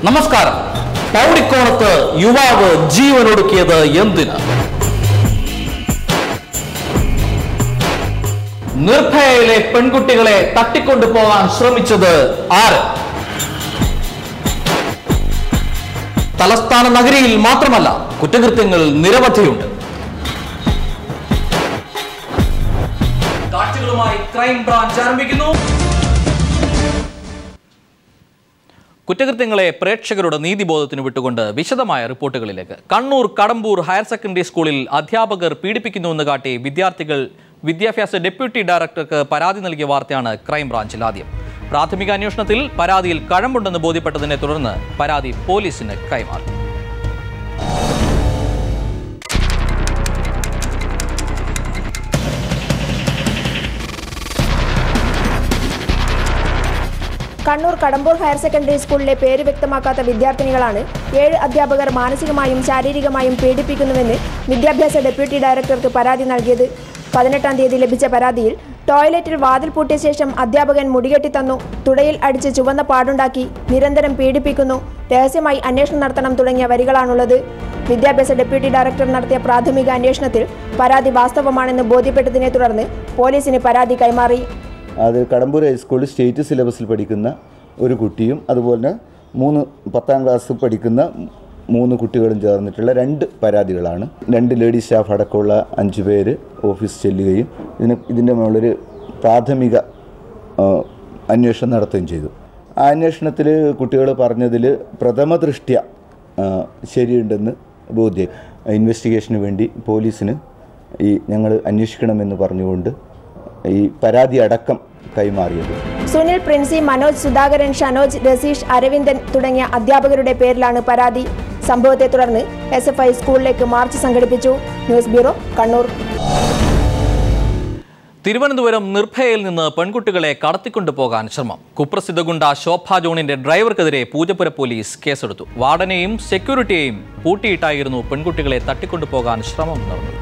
നമസ്കാരം. പൗടിക്കോണത്ത് യുവാവ് ജീവനൊടുക്കിയത് എന്തിന്? നിർഭയയിലെ പെൺകുട്ടികളെ തട്ടിക്കൊണ്ടുപോകാൻ ശ്രമിച്ചത് ആര്? തലസ്ഥാന നഗരിയിൽ മാത്രമല്ല, കുറ്റകൃത്യങ്ങൾ നിരവധിയുണ്ട്. കാഴ്ചകളുമായി ക്രൈം ബ്രാഞ്ച് ആരംഭിക്കുന്നു. കുറ്റകൃത്യങ്ങളെ പ്രേക്ഷകരുടെ നീതിബോധത്തിന് വിട്ടുകൊണ്ട് വിശദമായ റിപ്പോർട്ടുകളിലേക്ക്. കണ്ണൂർ കടമ്പൂർ ഹയർ സെക്കൻഡറി സ്കൂളിൽ അധ്യാപകർ പീഡിപ്പിക്കുന്നുവെന്ന് കാട്ടി വിദ്യാഭ്യാസ ഡെപ്യൂട്ടി ഡയറക്ടർക്ക് പരാതി നൽകിയ വാർത്തയാണ് ക്രൈംബ്രാഞ്ചിൽ ആദ്യം. പ്രാഥമിക അന്വേഷണത്തിൽ പരാതിയിൽ കഴമ്പുണ്ടെന്ന് ബോധ്യപ്പെട്ടതിനെ തുടർന്ന് പരാതി പോലീസിന് കൈമാറി. കണ്ണൂർ കടമ്പൂർ ഹയർ സെക്കൻഡറി സ്കൂളിലെ പേര് വ്യക്തമാക്കാത്ത വിദ്യാർത്ഥിനികളാണ് 7 അധ്യാപകർ മാനസികമായും ശാരീരികമായും പീഡിപ്പിക്കുന്നുവെന്ന് വിദ്യാഭ്യാസ ഡെപ്യൂട്ടി ഡയറക്ടർക്ക് പരാതി നൽകിയത്. 18-ാം തീയതി ലഭിച്ച പരാതിയിൽ ടോയ്ലറ്റിൽ വാതിൽ പൂട്ടിയ ശേഷം അധ്യാപകൻ മുടികെട്ടി തന്നു, തുടയിൽ അടിച്ച് ചുവന്ന പാടുണ്ടാക്കി, നിരന്തരം പീഡിപ്പിക്കുന്നു, രഹസ്യമായി അന്വേഷണം നടത്തണം തുടങ്ങിയ വരികളാണുള്ളത്. വിദ്യാഭ്യാസ ഡെപ്യൂട്ടി ഡയറക്ടർ നടത്തിയ പ്രാഥമിക അന്വേഷണത്തിൽ പരാതി വാസ്തവമാണെന്ന് ബോധ്യപ്പെട്ടതിനെ തുടർന്ന് പോലീസിന് പരാതി കൈമാറി. അത് കടമ്പൂർ ഹൈസ്കൂളിൽ സ്റ്റേറ്റ് സിലബസിൽ പഠിക്കുന്ന ഒരു കുട്ടിയും അതുപോലെ 10ാം ക്ലാസ് പഠിക്കുന്ന 3 കുട്ടികളും ചേർന്നിട്ടുള്ള 2 പരാതികളാണ്. 2 ലേഡി സ്റ്റാഫ് അടക്കമുള്ള 5 പേര് ഓഫീസ് ചെല്ലുകയും ഇതിൻ്റെ മുകളിലൊരു പ്രാഥമിക അന്വേഷണം നടത്തുകയും ചെയ്തു. ആ അന്വേഷണത്തിൽ കുട്ടികൾ പറഞ്ഞതിൽ പ്രഥമ ദൃഷ്ട്യ ശരിയുണ്ടെന്ന് ബോധ്യം. ഇൻവെസ്റ്റിഗേഷന് വേണ്ടി പോലീസിന് ഞങ്ങൾ അന്വേഷിക്കണമെന്ന് പറഞ്ഞുകൊണ്ട് ഈ പരാതി അടക്കം കൈമാറിയത്. സുനിൽ, പ്രിൻസി, മനോജ്, സുധാകരൻ, ഷനോജ്, രസീഷ്, അരവിന്ദൻ തുടങ്ങിയ അധ്യാപകരുടെ പേരിലാണ് പരാതി. സംഭവത്തെ തുടർന്ന് SFI സ്കൂളിലേക്ക് മാർച്ച് സംഘടിപ്പിച്ചു. News bureau, Kannur. തിരുവനന്തപുരം നിർഭയയിൽ നിന്ന് പെൺകുട്ടികളെ കടത്തിക്കൊണ്ടുപോകാൻ ശ്രമം. കുപ്രസിദ്ധ ഗുണ്ട ശോഭ ജോണിന്റെ ഡ്രൈവർക്കെതിരെ പൂജപ്പുര പോലീസ് കേസെടുത്തു. വാർഡനെയും സെക്യൂരിറ്റിയെയും പൂട്ടിയിട്ടായിരുന്നു പെൺകുട്ടികളെ തട്ടിക്കൊണ്ടുപോകാൻ ശ്രമം നടന്നത്.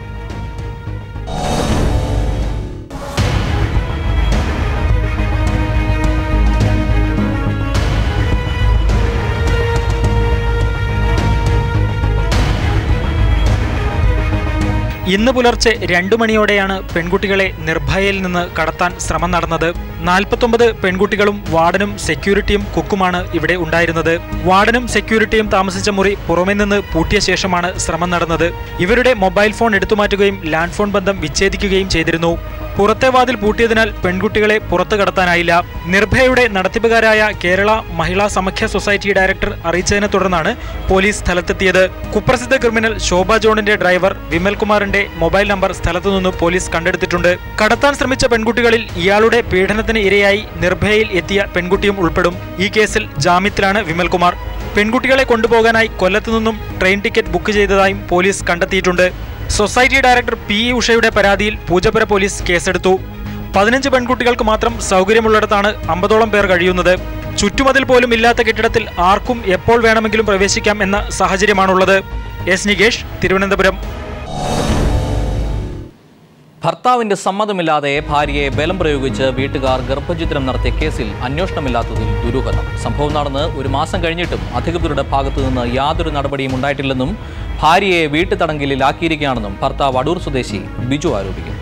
ഇന്ന് പുലർച്ചെ 2 മണിയോടെയാണ് പെൺകുട്ടികളെ നിർഭയയിൽ നിന്ന് കടത്താൻ ശ്രമം നടന്നത്. 49 പെൺകുട്ടികളും വാർഡനും സെക്യൂരിറ്റിയും കുക്കുമാണ് ഇവിടെ ഉണ്ടായിരുന്നത്. വാർഡനും സെക്യൂരിറ്റിയും താമസിച്ച മുറി പുറമെ നിന്ന് പൂട്ടിയ ശേഷമാണ് ശ്രമം നടന്നത്. ഇവരുടെ മൊബൈൽ ഫോൺ എടുത്തുമാറ്റുകയും ലാൻഡ് ഫോൺ ബന്ധം വിച്ഛേദിക്കുകയും ചെയ്തിരുന്നു. പുറത്തെ വാതിൽ പൂട്ടിയതിനാൽ പെൺകുട്ടികളെ പുറത്തു കടത്താനായില്ല. നിർഭയയുടെ നടത്തിപ്പുകാരായ കേരള മഹിളാ സമാഖ്യ സൊസൈറ്റി ഡയറക്ടർ അറിയിച്ചതിനെ തുടർന്നാണ് പോലീസ് സ്ഥലത്തെത്തിയത്. കുപ്രസിദ്ധ ക്രിമിനൽ ശോഭ ജോണിന്റെ ഡ്രൈവർ വിമൽകുമാറിന്റെ മൊബൈൽ നമ്പർ സ്ഥലത്തുനിന്ന് പോലീസ് കണ്ടെടുത്തിട്ടുണ്ട്. കടത്താൻ ശ്രമിച്ച പെൺകുട്ടികളിൽ ഇയാളുടെ പീഡനത്തിന് ഇരയായി നിർഭയയിൽ എത്തിയ പെൺകുട്ടിയും ഉൾപ്പെടും. ഈ കേസിൽ ജാമ്യത്തിലാണ് വിമൽകുമാർ. പെൺകുട്ടികളെ കൊണ്ടുപോകാനായി കൊല്ലത്തു നിന്നും ട്രെയിൻ ടിക്കറ്റ് ബുക്ക് ചെയ്തതായും പോലീസ് കണ്ടെത്തിയിട്ടുണ്ട്. സൊസൈറ്റി ഡയറക്ടർ PE ഉഷയുടെ പരാതിയിൽ പൂജപ്പുര പോലീസ് കേസെടുത്തു. 15 പെൺകുട്ടികൾക്ക് മാത്രം സൗകര്യമുള്ളിടത്താണ് 50ഓളം പേർ കഴിയുന്നത്. ചുറ്റുമതിൽ പോലും ഇല്ലാത്ത കെട്ടിടത്തിൽ ആർക്കും എപ്പോൾ വേണമെങ്കിലും പ്രവേശിക്കാം എന്ന സാഹചര്യമാണുള്ളത്. S നികേഷ്, തിരുവനന്തപുരം. ഭർത്താവിന്റെ സമ്മതമില്ലാതെ ഭാര്യയെ ബലം പ്രയോഗിച്ച് വീട്ടുകാർ ഗർഭഛിദ്രം നടത്തിയ കേസിൽ അന്വേഷണമില്ലാത്തതിൽ ദുരൂഹത. സംഭവം നടന്ന് 1 മാസം കഴിഞ്ഞിട്ടും അധികൃതരുടെ ഭാഗത്തുനിന്ന് യാതൊരു നടപടിയും ഉണ്ടായിട്ടില്ലെന്നും ഭാര്യയെ വീട്ടുതടങ്കലിലാക്കിയിരിക്കുകയാണെന്നും ഭർത്താവ് അടൂർ സ്വദേശി ബിജു ആരോപിക്കുന്നു.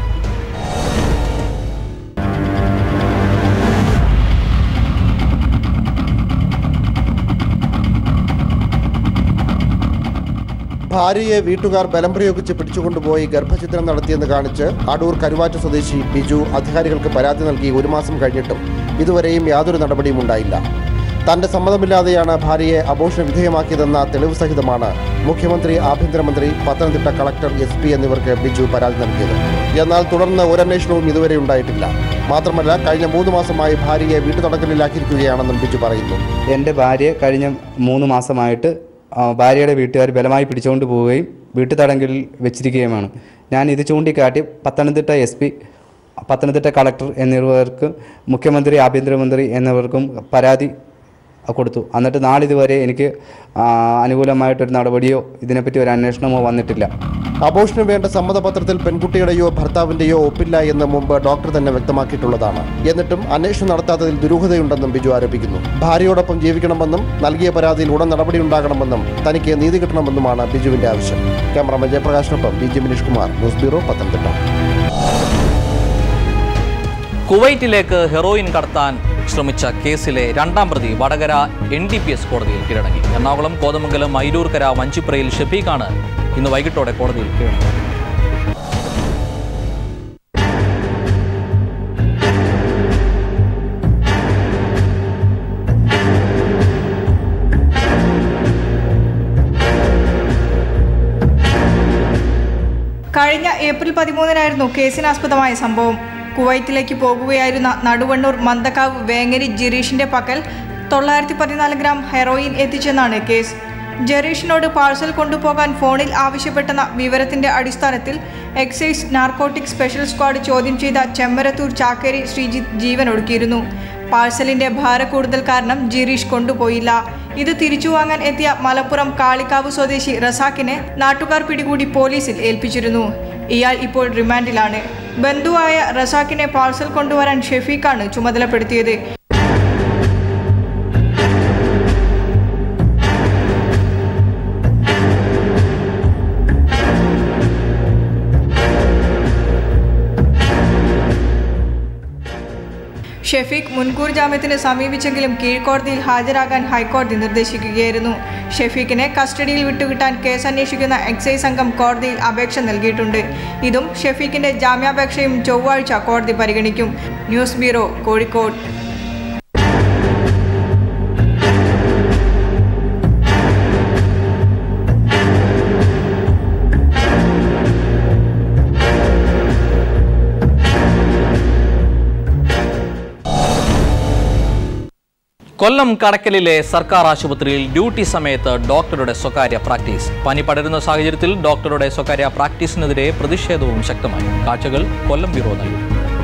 ഭാര്യയെ വീട്ടുകാർ ബലം പ്രയോഗിച്ച് പിടിച്ചുകൊണ്ടുപോയി ഗർഭഛിദ്രം നടത്തിയെന്ന് കാണിച്ച് അടൂർ കരുവാറ്റ സ്വദേശി ബിജു അധികാരികൾക്ക് പരാതി നൽകി 1 മാസം കഴിഞ്ഞിട്ടും ഇതുവരെയും യാതൊരു നടപടിയും ഉണ്ടായില്ല. തന്റെ സമ്മതമില്ലാതെയാണ് ഭാര്യയെ അബോർഷന് വിധേയമാക്കിയതെന്ന തെളിവ് സഹിതമാണ് മുഖ്യമന്ത്രി, ആഭ്യന്തരമന്ത്രി, പത്തനംതിട്ട കളക്ടർ, SP എന്നിവർക്ക് ബിജു പരാതി നൽകിയത്. എന്നാൽ തുടർന്ന് ഒരന്വേഷണവും ഇതുവരെ ഉണ്ടായിട്ടില്ല. മാത്രമല്ല, കഴിഞ്ഞ 3 മാസമായി ഭാര്യയെ വീട്ടുതടങ്കലിലാക്കിയിരിക്കുകയാണെന്നും ബിജു പറയുന്നു. എൻ്റെ ഭാര്യയെ കഴിഞ്ഞ 3 മാസമായിട്ട് ഭാര്യയുടെ വീട്ടുകാർ ബലമായി പിടിച്ചുകൊണ്ട് പോവുകയും വീട്ടുതടങ്കലിൽ വെച്ചിരിക്കുകയുമാണ്. ഞാൻ ഇത് ചൂണ്ടിക്കാട്ടി പത്തനംതിട്ട SP, പത്തനംതിട്ട കളക്ടർ എന്നിവർക്ക്, മുഖ്യമന്ത്രി, ആഭ്യന്തരമന്ത്രി എന്നിവർക്കും പരാതി കൊടുത്തു. എന്നിട്ട് നാളിതുവരെ എനിക്ക് അനുകൂലമായിട്ടൊരു നടപടിയോ ഇതിനെപ്പറ്റി ഒരു അന്വേഷണമോ വന്നിട്ടില്ല. അബോർഷന് വേണ്ട സമ്മതപത്രത്തിൽ പെൺകുട്ടിയുടെയോ ഭർത്താവിൻ്റെയോ ഒപ്പില്ല എന്ന് മുമ്പ് ഡോക്ടർ തന്നെ വ്യക്തമാക്കിയിട്ടുള്ളതാണ്. എന്നിട്ടും അന്വേഷണം നടത്താത്തതിൽ ദുരൂഹതയുണ്ടെന്നും ബിജു ആരോപിക്കുന്നു. ഭാര്യയോടൊപ്പം ജീവിക്കണമെന്നും നൽകിയ പരാതിയിൽ ഉടൻ നടപടി ഉണ്ടാകണമെന്നും തനിക്ക് നീതി കിട്ടണമെന്നുമാണ് ബിജുവിന്റെ ആവശ്യം. ക്യാമറാമാൻ ജയപ്രകാശിനൊപ്പം B Manish Kumar, news bureau, Pathanamthitta. കുവൈറ്റിലേക്ക് ഹെറോയിൻ കടത്താൻ ശ്രമിച്ച കേസിലെ രണ്ടാം പ്രതി വടകര NDPS കോടതിയിൽ കീഴടങ്ങി. എറണാകുളം കോതമംഗലം മൈരൂർക്കര വഞ്ചിപ്രയിൽ ഷെഫീഖാണ് ഇന്ന് വൈകിട്ടോടെ കോടതിയിൽ കീഴടങ്ങി. കഴിഞ്ഞ ഏപ്രിൽ 13 കേസിനാസ്പദമായ സംഭവം. കുവൈറ്റിലേക്ക് പോകുകയായിരുന്ന നടുവണ്ണൂർ മന്തക്കാവ് വേങ്ങരി ജിറീഷിന്റെ പക്കൽ 914 ഗ്രാം ഹെറോയിൻ എത്തിച്ചെന്നാണ് കേസ്. ജെറീഷിനോട് പാഴ്സൽ കൊണ്ടുപോകാൻ ഫോണിൽ ആവശ്യപ്പെട്ടെന്ന വിവരത്തിന്റെ അടിസ്ഥാനത്തിൽ എക്സൈസ് നാർക്കോട്ടിക് സ്പെഷ്യൽ സ്ക്വാഡ് ചോദ്യം ചെയ്ത ചെമ്മരത്തൂർ ചാക്കേരി ശ്രീജിത്ത് ജീവനൊടുക്കിയിരുന്നു. പാഴ്സലിന്റെ ഭാര കൂടുതൽ കാരണം ജിറീഷ് കൊണ്ടുപോയില്ല. ഇത് തിരിച്ചുവാങ്ങാൻ എത്തിയ മലപ്പുറം കാളിക്കാവ് സ്വദേശി റസാഖിനെ നാട്ടുകാർ പിടികൂടി പോലീസിൽ ഏൽപ്പിച്ചിരുന്നു. ഇയാൾ ഇപ്പോൾ റിമാൻഡിലാണ്. ബന്ധുവായ റസാഖിനെ പാഴ്സൽ കൊണ്ടുവരാൻ ഷെഫീഖാണ് ചുമതലപ്പെടുത്തിയത്. ഷെഫീഖ് മുൻകൂർ ജാമ്യത്തിന് സമീപിച്ചെങ്കിലും കീഴ്ക്കോടതിയിൽ ഹാജരാകാൻ ഹൈക്കോടതി നിർദ്ദേശിക്കുകയായിരുന്നു. ഷെഫീഖിനെ കസ്റ്റഡിയിൽ വിട്ടുകിട്ടാൻ കേസ് അന്വേഷിക്കുന്ന എക്സൈസ് സംഘം കോടതിയിൽ അപേക്ഷ നൽകിയിട്ടുണ്ട്. ഇതും ഷെഫീഖിന്റെ ജാമ്യാപേക്ഷയും ചൊവ്വാഴ്ച കോടതി പരിഗണിക്കും. News bureau, Kozhikode. കൊല്ലം കടക്കലിലെ സർക്കാർ ആശുപത്രിയിൽ ഡ്യൂട്ടി സമയത്ത് ഡോക്ടറുടെ സ്വകാര്യ പ്രാക്ടീസ്. പനി പടരുന്ന സാഹചര്യത്തിൽ ഡോക്ടറുടെ സ്വകാര്യ പ്രാക്ടീസിനെതിരെ പ്രതിഷേധവും ശക്തമായി. കാഴ്ചകൾ കൊല്ലം ബ്യൂറോ നൽകും.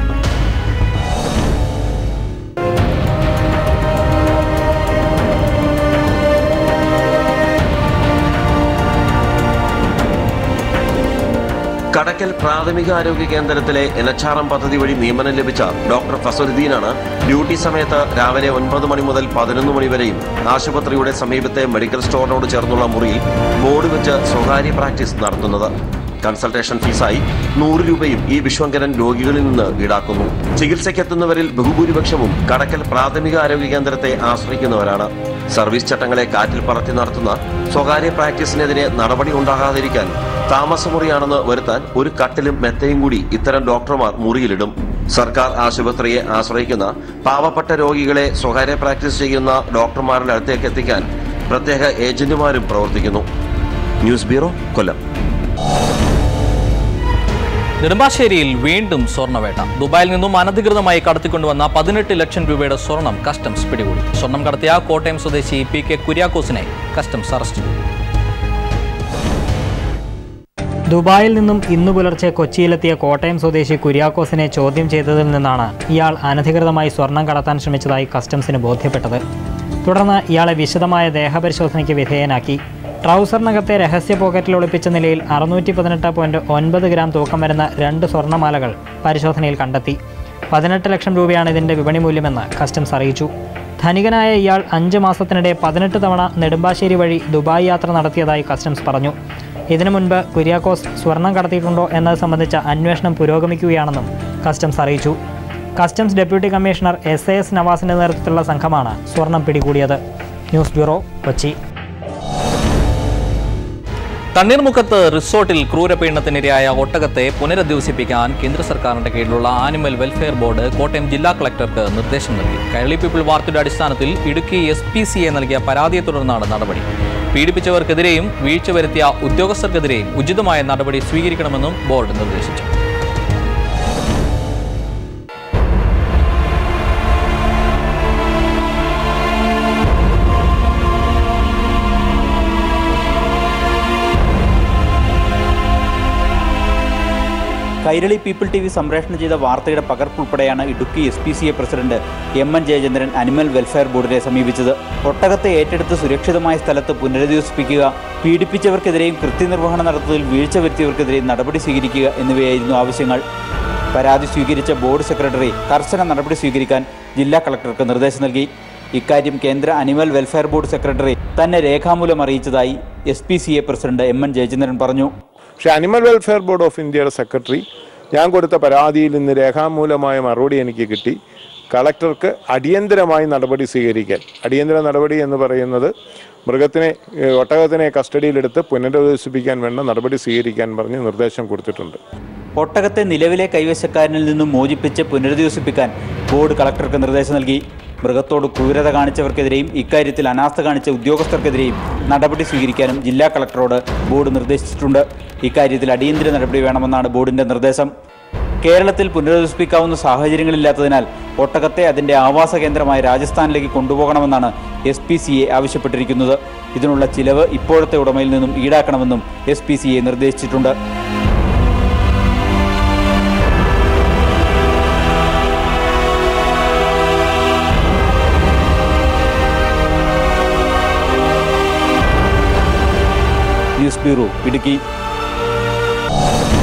കടക്കൽ പ്രാഥമിക ആരോഗ്യ കേന്ദ്രത്തിലെ NHRM പദ്ധതി വഴി നിയമനം ലഭിച്ച ഡോക്ടർ ഫസലുദ്ദീനാണ് ഡ്യൂട്ടി സമയത്ത് രാവിലെ 9 മണി മുതൽ 11 മണി വരെയും ആശുപത്രിയുടെ സമീപത്തെ മെഡിക്കൽ സ്റ്റോറിനോട് ചേർന്നുള്ള മുറിയിൽ ബോർഡ് വെച്ച് സ്വകാര്യ പ്രാക്ടീസ് നടത്തുന്നത്. കൺസൾട്ടേഷൻ ഫീസായി 100 രൂപയും ഈ വിശ്വങ്കരൻ രോഗികളിൽ നിന്ന് ഈടാക്കുന്നു. ചികിത്സയ്ക്കെത്തുന്നവരിൽ ബഹുഭൂരിപക്ഷവും കടക്കൽ പ്രാഥമിക ആരോഗ്യ കേന്ദ്രത്തെ ആശ്രയിക്കുന്നവരാണ്. സർവീസ് ചട്ടങ്ങളെ കാറ്റിൽ പറത്തി നടത്തുന്ന സ്വകാര്യ പ്രാക്ടീസിനെതിരെ നടപടി ഉണ്ടാകാതിരിക്കാൻ താമസമുറിയാണെന്ന് വരുത്താൻ ഒരു കട്ടിലും മെത്തയും കൂടി ഇത്തരം ഡോക്ടർമാർ മുറിയിലിടും. സർക്കാർ ആശുപത്രിയെ ആശ്രയിക്കുന്ന പാവപ്പെട്ട രോഗികളെ സ്വകാര്യ പ്രാക്ടീസ് ചെയ്യുന്ന ഡോക്ടർമാരുടെ അടുത്തേക്ക് എത്തിക്കാൻ പ്രത്യേക ഏജന്റുമാരും പ്രവർത്തിക്കുന്നു. News bureau, Kollam. നെടുമ്പാശ്ശേരിയിൽ വീണ്ടും സ്വർണ്ണവേട്ട. ദുബായിൽ നിന്നും അനധികൃതമായി കടത്തിക്കൊണ്ടുവന്ന 18 ലക്ഷം രൂപയുടെ സ്വർണം കസ്റ്റംസ് പിടികൂടി. സ്വർണം കടത്തിയ കോട്ടയം സ്വദേശി PK കുര്യാക്കോസിനെ കസ്റ്റംസ് അറസ്റ്റ് ചെയ്തു. ദുബായിൽ നിന്നും ഇന്നു പുലർച്ചെ കൊച്ചിയിലെത്തിയ കോട്ടയം സ്വദേശി കുര്യാക്കോസിനെ ചോദ്യം ചെയ്തതിൽ നിന്നാണ് ഇയാൾ അനധികൃതമായി സ്വർണം കടത്താൻ ശ്രമിച്ചതായി കസ്റ്റംസിന് ബോധ്യപ്പെട്ടത്. തുടർന്ന് ഇയാളെ വിശദമായ ദേഹപരിശോധനയ്ക്ക് വിധേയനാക്കി. ട്രൗസറിനകത്തെ രഹസ്യ പോക്കറ്റിൽ ഒളിപ്പിച്ച നിലയിൽ 618.9 ഗ്രാം തൂക്കം വരുന്ന 2 സ്വർണ്ണമാലകൾ പരിശോധനയിൽ കണ്ടെത്തി. 18 ലക്ഷം രൂപയാണ് ഇതിൻ്റെ വിപണി മൂല്യമെന്ന് കസ്റ്റംസ് അറിയിച്ചു. ധനികനായ ഇയാൾ 5 മാസത്തിനിടെ 18 തവണ നെടുമ്പാശ്ശേരി വഴി ദുബായ് യാത്ര നടത്തിയതായി കസ്റ്റംസ് പറഞ്ഞു. ഇതിനു മുൻപ് കുര്യാക്കോസ് സ്വർണം കടത്തിയിട്ടുണ്ടോ എന്നത് സംബന്ധിച്ച അന്വേഷണം പുരോഗമിക്കുകയാണെന്നും കസ്റ്റംസ് അറിയിച്ചു. കസ്റ്റംസ് ഡെപ്യൂട്ടി കമ്മീഷണർ SAS നവാസിന്റെ നേതൃത്വത്തിലുള്ള സംഘമാണ് സ്വർണം പിടികൂടിയത്. News bureau, Kochi. തണ്ണീർമുക്കത്ത് റിസോർട്ടിൽ ക്രൂരപീഡനത്തിനിരയായ ഒട്ടകത്തെ പുനരധിവസിപ്പിക്കാൻ കേന്ദ്ര സർക്കാരിന്റെ കീഴിലുള്ള ആനിമൽ വെൽഫെയർ ബോർഡ് കോട്ടയം ജില്ലാ കളക്ടർക്ക് നിർദ്ദേശം നൽകി. കൈരളി പീപ്പിൾ വാർത്തയുടെ അടിസ്ഥാനത്തിൽ ഇടുക്കി SPCA നൽകിയ പരാതിയെ തുടർന്നാണ് നടപടി. പീഡിപ്പിച്ചവർക്കെതിരെയും വീഴ്ച വരുത്തിയ ഉദ്യോഗസ്ഥർക്കെതിരെയും ഉചിതമായ നടപടി സ്വീകരിക്കണമെന്നും ബോർഡ് നിർദ്ദേശിച്ചു. കൈരളി പീപ്പിൾ TV സംപ്രേഷണം ചെയ്ത വാർത്തയുടെ പകർപ്പുൾപ്പെടെയാണ് Idukki SPCA president MN Jayachandran animal welfare ബോർഡിനെ സമീപിച്ചത്. ഒട്ടകത്തെ ഏറ്റെടുത്ത് സുരക്ഷിതമായ സ്ഥലത്ത് പുനരധിവസിപ്പിക്കുക, പീഡിപ്പിച്ചവർക്കെതിരെയും കൃത്യനിർവഹണം നടത്തുന്നതിൽ വീഴ്ച വരുത്തിയവർക്കെതിരെയും നടപടി സ്വീകരിക്കുക എന്നിവയായിരുന്നു ആവശ്യങ്ങൾ. പരാതി സ്വീകരിച്ച ബോർഡ് സെക്രട്ടറി കർശന നടപടി സ്വീകരിക്കാൻ ജില്ലാ കളക്ടർക്ക് നിർദ്ദേശം നൽകി. ഇക്കാര്യം കേന്ദ്ര അനിമൽ വെൽഫെയർ ബോർഡ് സെക്രട്ടറി തന്നെ രേഖാമൂലം അറിയിച്ചതായി SPCA പ്രസിഡന്റ് MN ജയചന്ദ്രൻ പറഞ്ഞു. പക്ഷേ അനിമൽ വെൽഫെയർ ബോർഡ് ഓഫ് ഇന്ത്യയുടെ സെക്രട്ടറി ഞാൻ കൊടുത്ത പരാതിയിൽ നിന്ന് രേഖാമൂലമായ മറുപടി എനിക്ക് കിട്ടി. കളക്ടർക്ക് അടിയന്തരമായി നടപടി സ്വീകരിക്കാൻ, അടിയന്തര നടപടി എന്ന് പറയുന്നത് ഒട്ടകത്തിനെ കസ്റ്റഡിയിലെടുത്ത് പുനരധിവസിപ്പിക്കാൻ വേണ്ട നടപടി സ്വീകരിക്കാൻ പറഞ്ഞ് നിർദ്ദേശം കൊടുത്തിട്ടുണ്ട്. ഒട്ടകത്തെ നിലവിലെ കൈവശക്കാരനിൽ നിന്നും മോചിപ്പിച്ച് പുനരധിവസിപ്പിക്കാൻ ബോർഡ് കളക്ടർക്ക് നിർദ്ദേശം നൽകി. മൃഗത്തോട് ക്രൂരത കാണിച്ചവർക്കെതിരെയും ഇക്കാര്യത്തിൽ അനാസ്ഥ കാണിച്ച ഉദ്യോഗസ്ഥർക്കെതിരെയും നടപടി സ്വീകരിക്കാനും ജില്ലാ കളക്ടറോട് ബോർഡ് നിർദ്ദേശിച്ചിട്ടുണ്ട്. ഇക്കാര്യത്തിൽ അടിയന്തര നടപടി വേണമെന്നാണ് ബോർഡിന്റെ നിർദ്ദേശം. കേരളത്തിൽ പുനരധിവസിപ്പിക്കാവുന്ന സാഹചര്യങ്ങളില്ലാത്തതിനാൽ ഒട്ടകത്തെ അതിന്റെ ആവാസ കേന്ദ്രമായ രാജസ്ഥാനിലേക്ക് കൊണ്ടുപോകണമെന്നാണ് SPCA ആവശ്യപ്പെട്ടിരിക്കുന്നത്. ഇതിനുള്ള ചിലവ് ഇപ്പോഴത്തെ ഉടമയിൽ നിന്നും ഈടാക്കണമെന്നും SPCA നിർദ്ദേശിച്ചിട്ടുണ്ട്. News bureau, Idukki.